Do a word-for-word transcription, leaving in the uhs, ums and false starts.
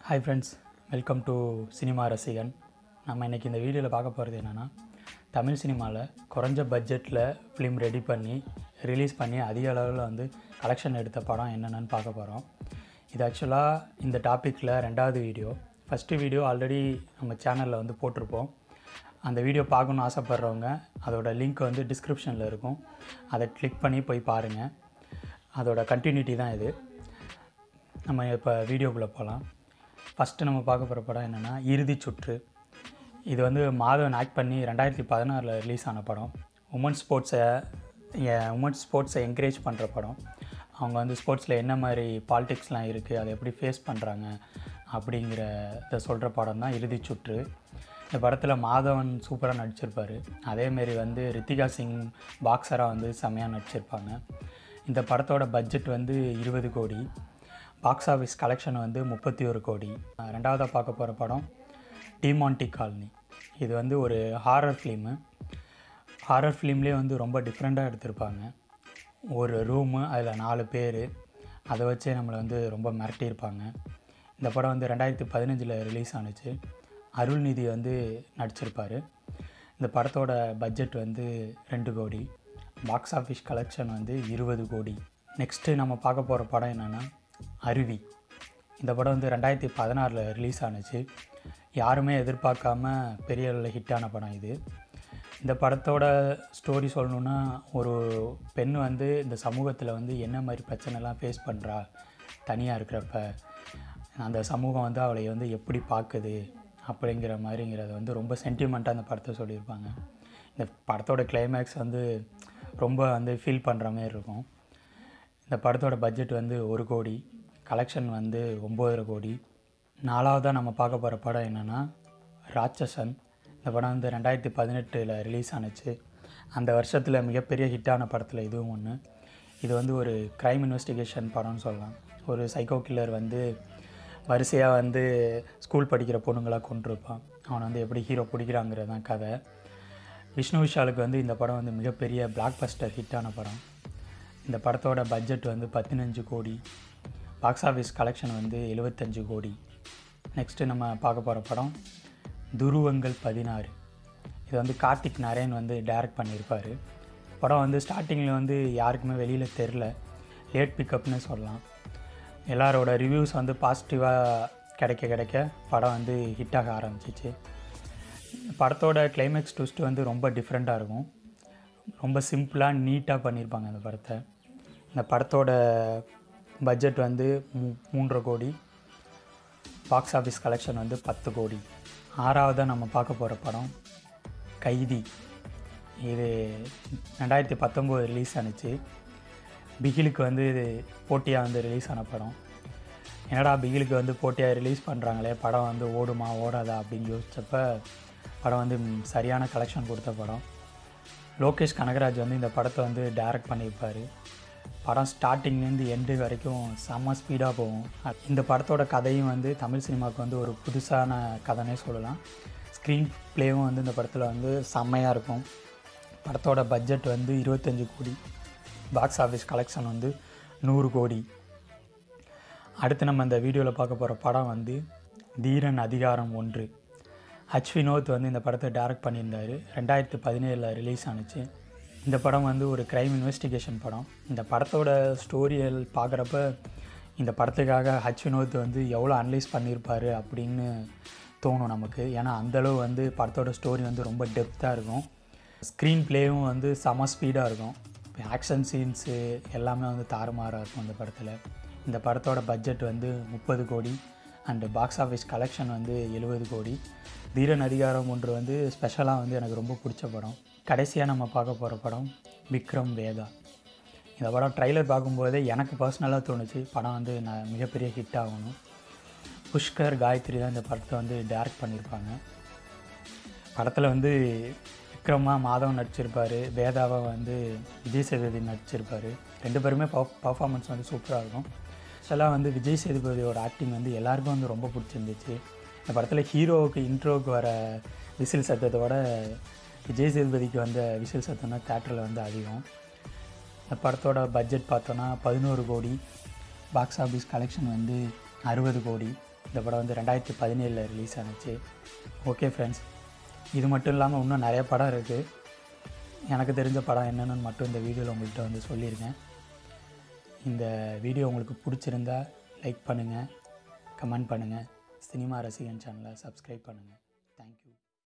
Hi friends, welcome to cinema Rasigan. நம்ம இன்றைக்கி இந்த வீடியோவில் பார்க்க போகிறது என்னென்னா, தமிழ் சினிமாவில் குறைஞ்ச பட்ஜெட்டில் ஃபிலிம் ரெடி பண்ணி ரிலீஸ் பண்ணி அதிக அளவில் வந்து கலெக்ஷன் எடுத்த படம் என்னென்னு பார்க்க போகிறோம். இது ஆக்சுவலாக இந்த டாப்பிக்கில் ரெண்டாவது வீடியோ. ஃபஸ்ட்டு வீடியோ ஆல்ரெடி நம்ம சேனலில் வந்து போட்டிருப்போம். அந்த வீடியோ பார்க்கணுன்னு ஆசைப்பட்றவங்க அதோட லிங்க் வந்து டிஸ்கிரிப்ஷனில் இருக்கும், அதை கிளிக் பண்ணி போய் பாருங்கள். அதோட கண்டினியூட்டி தான் இது. நம்ம இப்போ வீடியோக்குள்ளே போகலாம். ஃபஸ்ட்டு நம்ம பார்க்க போகிற படம் என்னென்னா இறுதி சுற்று. இது வந்து மாதவன் ஆக்ட் பண்ணி ரெண்டாயிரத்தி பதினாறில் ரிலீஸ் ஆன படம். உமன் ஸ்போர்ட்ஸை உமன் ஸ்போர்ட்ஸை என்கரேஜ் பண்ணுற படம். அவங்க வந்து ஸ்போர்ட்ஸில் என்ன மாதிரி பாலிடிக்ஸ்லாம் இருக்குது, அதை எப்படி ஃபேஸ் பண்ணுறாங்க அப்படிங்கிறத சொல்கிற படம் தான் இறுதி சுற்று. இந்த படத்தில் மாதவன் சூப்பராக நடிச்சிருப்பார். அதேமாரி வந்து ரித்திகா சிங் பாக்ஸராக வந்து செம்மையாக நடிச்சிருப்பாங்க. இந்த படத்தோட பட்ஜெட் வந்து இருபது கோடி, பாக்ஸ் ஆஃபீஸ் கலெக்ஷன் வந்து முப்பத்தி ஒரு கோடி. ரெண்டாவதாக பார்க்க போகிற படம் டிமாண்டி காலனி. இது வந்து ஒரு ஹாரர் ஃபிலிமு. ஹாரர் ஃபிலிம்லேயே வந்து ரொம்ப டிஃப்ரெண்ட்டாக எடுத்திருப்பாங்க. ஒரு ரூமு, அதில் நாலு பேர், அதை வச்சே நம்மளை வந்து ரொம்ப மிரட்டியிருப்பாங்க. இந்த படம் வந்து ரெண்டாயிரத்தி பதினஞ்சில் ரிலீஸ் ஆணுச்சு. அருள்நிதி வந்து நடிச்சிருப்பார். இந்த படத்தோட பட்ஜெட் வந்து ரெண்டு கோடி, பாக்ஸ் ஆஃபீஸ் கலெக்ஷன் வந்து இருபது கோடி. நெக்ஸ்ட்டு நம்ம பார்க்க போகிற படம் என்னென்னா அருவி. இந்த படம் வந்து ரெண்டாயிரத்தி பதினாறில் ரிலீஸ் ஆணுச்சு. யாருமே எதிர்பார்க்காம பெரிய அளவில் ஹிட்டான படம் இது. இந்த படத்தோட ஸ்டோரி சொல்லணுன்னா, ஒரு பெண் வந்து இந்த சமூகத்தில் வந்து என்ன மாதிரி பிரச்சனைலாம் ஃபேஸ் பண்ணுறா, தனியாக இருக்கிறப்ப அந்த சமூகம் வந்து அவளை வந்து எப்படி பார்க்குது அப்படிங்கிற மாதிரிங்கிறத வந்து ரொம்ப சென்டிமெண்ட்டாக அந்த படத்தை சொல்லியிருப்பாங்க. இந்த படத்தோட கிளைமேக்ஸ் வந்து ரொம்ப வந்து ஃபீல் பண்ணுற மாதிரி இருக்கும். இந்த படத்தோட பட்ஜெட் வந்து ஒரு கோடி, கலெக்ஷன் வந்து ஒம்பதரை கோடி. நாலாவதாக நம்ம பார்க்க போகிற படம் என்னென்னா ராட்சசன். இந்த படம் வந்து ரெண்டாயிரத்தி பதினெட்டில் ரிலீஸ் ஆணுச்சு. அந்த வருஷத்தில் மிகப்பெரிய ஹிட்டான படத்தில் இதுவும் ஒன்று. இது வந்து ஒரு க்ரைம் இன்வெஸ்டிகேஷன் படம்னு சொல்லலாம். ஒரு சைக்கோ கில்லர் வந்து வரிசையாக வந்து ஸ்கூல் படிக்கிற பொண்ணுங்களாக கொண்டிருப்பான். அவனை வந்து எப்படி ஹீரோ பிடிக்கிறாங்கிறது தான் கதை. விஷ்ணு விஷாலுக்கு வந்து இந்த படம் வந்து மிகப்பெரிய பிளாக் பஸ்டர் ஹிட்டான படம். இந்த படத்தோட பட்ஜெட் வந்து பதினஞ்சு கோடி, பாக்ஸ் ஆஃபீஸ் கலெக்ஷன் வந்து எழுபத்தஞ்சு கோடி. நெக்ஸ்ட்டு நம்ம பார்க்க போகிற படம் துருவங்கள் பதினாறு. இது வந்து கார்த்திக் நாராயண் வந்து டைரக்ட் பண்ணியிருப்பார். படம் வந்து ஸ்டார்டிங்கில் வந்து யாருக்குமே வெளியில் தெரில, லேட் பிக்கப்னு சொல்லலாம். எல்லாரோட ரிவ்யூஸ் வந்து பாசிட்டிவாக கிடைக்க கிடைக்க படம் வந்து ஹிட்டாக ஆரம்பிச்சிச்சு. படத்தோட கிளைமேக்ஸ் ட்விஸ்ட் வந்து ரொம்ப டிஃப்ரெண்ட்டாக இருக்கும். ரொம்ப சிம்பிளாக நீட்டாக பண்ணியிருப்பாங்க அந்த படத்தை. இந்த படத்தோட பட்ஜெட் வந்து மூ மூன்றரை கோடி, பாக்ஸ் ஆஃபீஸ் கலெக்ஷன் வந்து பத்து கோடி. ஆறாவதாக நம்ம பார்க்க போகிற படம் கைதி. இது ரெண்டாயிரத்தி பத்தொம்போது ரிலீஸ் ஆணுச்சு. பிகிலுக்கு வந்து இது போட்டியாக வந்து ரிலீஸ் ஆன படம். என்னடா பிகிலுக்கு வந்து போட்டியாக ரிலீஸ் பண்ணுறாங்களே, படம் வந்து ஓடுமா ஓடாதா அப்படின்னு யோசித்தப்ப படம் வந்து சரியான கலெக்ஷன் கொடுத்த படம். லோகேஷ் கனகராஜ் வந்து இந்த படத்தை வந்து டைரக்ட் பண்ணியிருப்பார். படம் ஸ்டார்டிங்லேருந்து எண்டு வரைக்கும் செம்ம ஸ்பீடாக போகும். இந்த படத்தோட கதையும் வந்து தமிழ் சினிமாவுக்கு வந்து ஒரு புதுசான கதைனே சொல்லலாம். ஸ்க்ரீன் ப்ளேவும் வந்து இந்த படத்தில் வந்து செம்மையாக இருக்கும். படத்தோட பட்ஜெட் வந்து இருபத்தஞ்சி கோடி, பாக்ஸ் ஆஃபீஸ் கலெக்ஷன் வந்து நூறு கோடி. அடுத்து நம்ம இந்த வீடியோவில் பார்க்க போகிற படம் வந்து தீரன் அதிகாரம் ஒன்று. ஹச் வினோத் வந்து இந்த படத்தை டைரக்ட் பண்ணியிருந்தார். ரெண்டாயிரத்து பதினேழில் ரிலீஸ் ஆணுச்சு. இந்த படம் வந்து ஒரு க்ரைம் இன்வெஸ்டிகேஷன் படம். இந்த படத்தோட ஸ்டோரியல் பார்க்குறப்ப இந்த படத்துக்காக ஹச் வினோத் வந்து எவ்வளோ அனலைஸ் பண்ணியிருப்பார் அப்படின்னு தோணும் நமக்கு. ஏன்னா அந்தளவு வந்து படத்தோட ஸ்டோரி வந்து ரொம்ப டெப்த்தாக இருக்கும். ஸ்க்ரீன் ப்ளேவும் வந்து செம ஸ்பீடாக இருக்கும். ஆக்ஷன் சீன்ஸு எல்லாமே வந்து தாறுமாறாக இருக்கும் இந்த படத்தில். இந்த படத்தோட பட்ஜெட் வந்து முப்பது கோடி அண்டு பாக்ஸ் ஆஃபீஸ் கலெக்ஷன் வந்து எழுபது கோடி. தீரன் அதிகாரம் ஒன்று வந்து ஸ்பெஷலாக வந்து எனக்கு ரொம்ப பிடிச்ச படம். கடைசியாக நம்ம பார்க்க போகிற படம் விக்ரம் வேதா. இந்த படம் ட்ரைலர் பார்க்கும்போதே எனக்கு பர்சனலாக தோணுச்சு படம் வந்து நான் மிகப்பெரிய ஹிட் ஆகணும். புஷ்கர் காயத்ரி தான் இந்த படத்தை வந்து டைரக்ட் பண்ணியிருப்பாங்க. படத்தில் வந்து விக்ரமாக மாதவன் நடிச்சிருப்பார், வேதாவை வந்து விஜய் சேதுபதி நடிச்சிருப்பார். ரெண்டு பேருமே பர்ஃப் பர்ஃபார்மன்ஸ் வந்து சூப்பராக இருக்கும். ஸ்பெஷலாக வந்து விஜய் சேதுபதியோட ஆக்டிங் வந்து எல்லாருக்கும் வந்து ரொம்ப பிடிச்சிருந்துச்சு. இந்த படத்தில் ஹீரோவுக்கு இன்ட்ரோவுக்கு வர விசில் சத்தத்தோட விஜய் சேதுபதிக்கு வந்த விசில் சத்தம்னா தேட்டரில் வந்து அதிகம். இந்த படத்தோட பட்ஜெட் பார்த்தோன்னா பதினோரு கோடி, பாக்ஸ் ஆஃபீஸ் கலெக்ஷன் வந்து அறுபது கோடி. இந்த படம் வந்து ரெண்டாயிரத்தி பதினேழில் ரிலீஸ் ஆனுச்சு. ஓகே ஃப்ரெண்ட்ஸ், இது மட்டும் இல்லாமல் இன்னும் நிறைய படம் இருக்குது. எனக்கு தெரிஞ்ச படம் என்னென்னு மட்டும் இந்த வீடியோவில் உங்கள்கிட்ட வந்து சொல்லியிருக்கேன். இந்த வீடியோ உங்களுக்கு பிடிச்சிருந்தா லைக் பண்ணுங்கள், கமெண்ட் பண்ணுங்கள், சினிமா ரசிகன் சேனலை சப்ஸ்கிரைப் பண்ணுங்கள்.